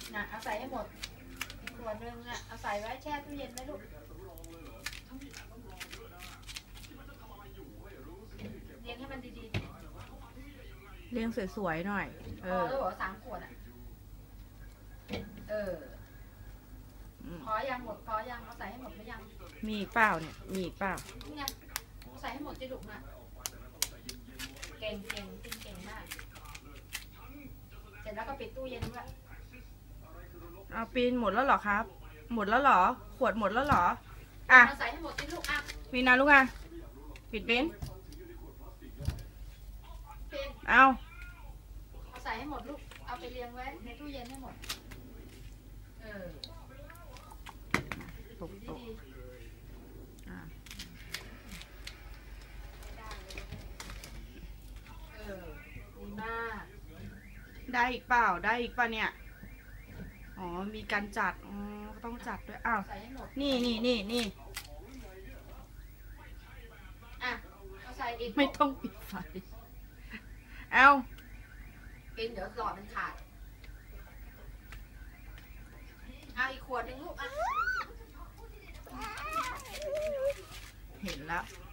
นะเอาใส่ให้หมดอีกขวดนึงอ่ะเอาใส่ไว้แช่ตู้เย็นไว้ลูกเลี้ยงให้มันดีเลี้ยงสวยๆหน่อยๆพอแล้วเหรอ3 ขวดอ่ะพอยังหมดพอยังเอาใส่ให้หมดหรือยังมีอีกเปล่าเนี่ยมีอีกเปล่านี่ไงใส่ให้หมดจะดุนะเก่งกินเก่งมากเสร็จแล้วก็ปิดตู้เย็นด้วยเอาปีนหมดแล้วเหรอครับหมดแล้วเหรอขวดหมดแล้วเหรออ่ะใส่ให้หมดที่ลูกอ่ะมีนะลูกอ่ะปิดเป็นเอาใส่ให้หมดลูกเอาไปเรียงไว้ในตู้เย็นให้หมดตกดีมากได้อีกเปล่าได้อีกป่ะเนี่ยอ๋อมีการจัดอ๋อต้องจัดด้วยอ้าวนี่อ่ะเอาใส่อีกไม่ต้องปิดไฟเอากินเดี๋ยวหลอดมันขาดเอาอีกขวดนึงลูกอ่ะเห็นแล้ว